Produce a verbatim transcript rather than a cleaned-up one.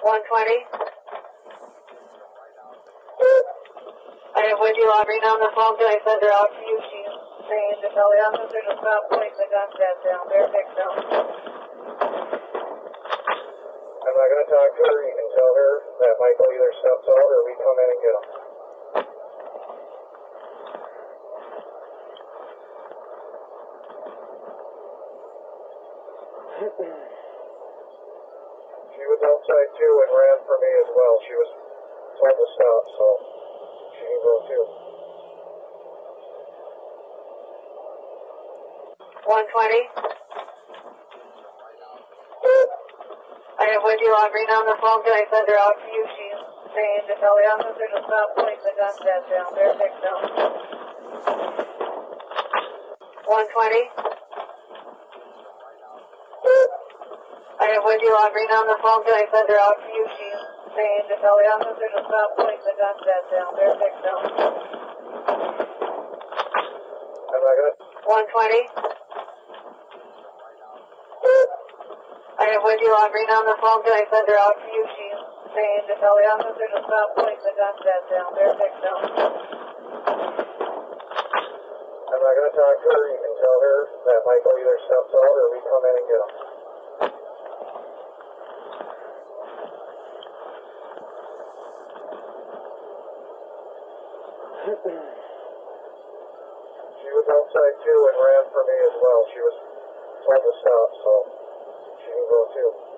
one twenty. I have Wendy Laundry on the phone. Can I send her out to you? She's saying to tell the officer to stop putting the gun set down. They're fixed down. I'm not going to talk to her. You can tell her that Michael either steps out or we come in and get him. She was outside too and ran for me as well. She was told to stop, so she can go too. one twenty. I have Wendy Laundry on the phone. Can I send her out to you? She's saying to tell the officer to stop putting the gun set down. They're fixed down. one twenty. I have Wendy Laundry on the phone. Can I send her out to you? She's saying to tell the officer to stop putting the gun set down. They're fixed down. I'm not going to... one twenty. I have Wendy Laundry on the phone. Can I send her out to you? She's saying to tell the officer to stop putting the gun set down. They're fixed down. I'm not going to talk to her. You can tell her that Michael either steps out or we come in and get him. She was outside too and ran for me as well. She was told to stop, so she can go too.